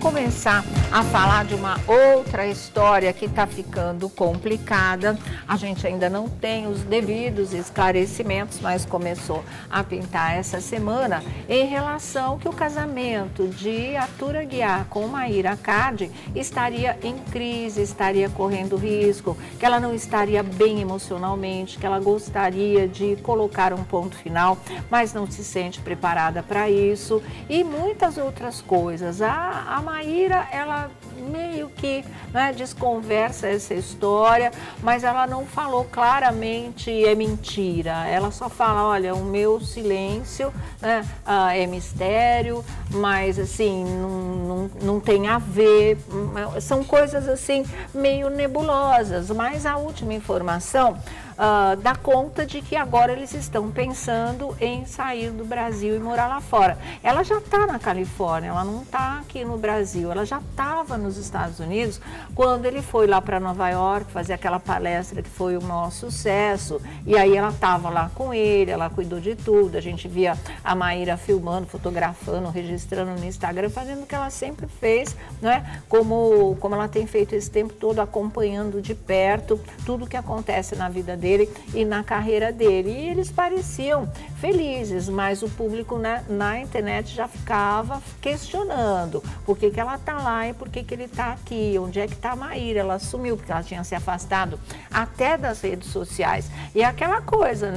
começar a falar de uma outra história que está ficando complicada. A gente ainda não tem os devidos esclarecimentos, mas começou a pintar essa semana em relação que o casamento de Arthur Aguiar com Mayra Card estaria em crise, estaria correndo risco, que ela não estaria bem emocionalmente, que ela gostaria de colocar um ponto final, mas não se sente preparada para isso e muitas outras coisas. A Mayra, ela meio que desconversa essa história, mas ela não falou claramente é mentira. Ela só fala, olha, o meu silêncio é mistério, mas assim, não tem a ver, são coisas assim meio nebulosas, mas a última informação dá conta de que agora eles estão pensando em sair do Brasil e morar lá fora. Ela já está na Califórnia, ela não está aqui no Brasil, ela já estava nos Estados Unidos quando ele foi lá para Nova York fazer aquela palestra que foi o maior sucesso, e aí ela estava lá com ele, ela cuidou de tudo, a gente via a Mayra filmando, fotografando, registrando no Instagram, fazendo o que ela sempre fez, como ela tem feito esse tempo todo, acompanhando de perto tudo que acontece na vida dele e na carreira dele. E eles pareciam felizes, mas o público na internet já ficava questionando por que ela está lá e por que ele está aqui, onde é que está a Mayra. Ela sumiu porque ela tinha se afastado até das redes sociais. E aquela coisa,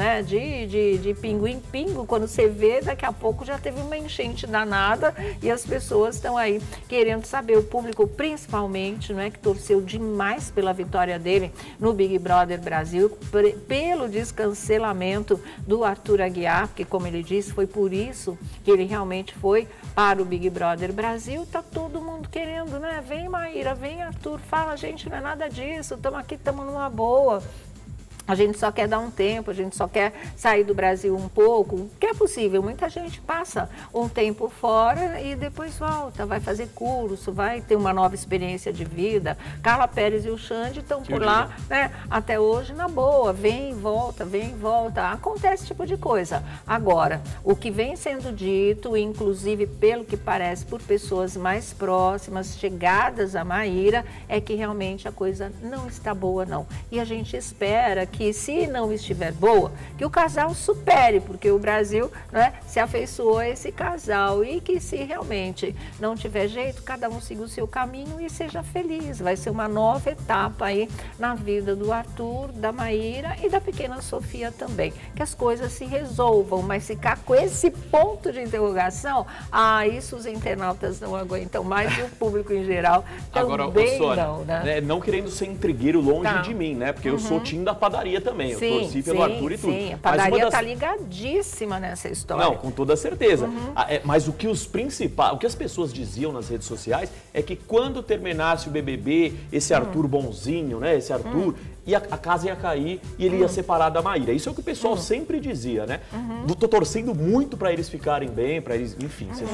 de pingo em pingo, quando você vê, daqui a pouco já teve uma enchente danada e as pessoas estão aí querendo saber, o público principalmente, que torceu demais pela vitória dele no Big Brother Brasil, pelo descancelamento do Arthur Aguiar, porque, como ele disse, foi por isso que ele realmente foi para o Big Brother Brasil. Tá todo mundo querendo, Vem, Mayra, vem, Arthur, fala, gente, não é nada disso, estamos aqui, estamos numa boa. A gente só quer dar um tempo, a gente só quer sair do Brasil um pouco, o que é possível. Muita gente passa um tempo fora e depois volta, vai fazer curso, vai ter uma nova experiência de vida. Carla Perez e o Xande estão por lá, até hoje na boa, vem e volta, acontece esse tipo de coisa. Agora, o que vem sendo dito, inclusive pelo que parece por pessoas mais próximas, chegadas a Mayra, é que realmente a coisa não está boa não. E a gente espera que, se não estiver boa, que o casal supere, porque o Brasil se afeiçoou a esse casal, e que, se realmente não tiver jeito, cada um siga o seu caminho e seja feliz. Vai ser uma nova etapa aí na vida do Arthur, da Mayra e da pequena Sofia também. Que as coisas se resolvam, mas ficar com esse ponto de interrogação, isso os internautas não aguentam mais, e o público em geral também. Agora, não, não querendo ser intrigueiro longe de mim, porque eu sou time da padaria também, eu torci pelo Arthur e tudo. Sim, a padaria está ligadíssima nessa história. Não, com toda certeza. Mas o que o que as pessoas diziam nas redes sociais é que quando terminasse o BBB, esse Arthur bonzinho, esse Arthur, a casa ia cair e ele ia separar da Mayra. Isso é o que o pessoal sempre dizia, Tô torcendo muito para eles ficarem bem, para eles, enfim.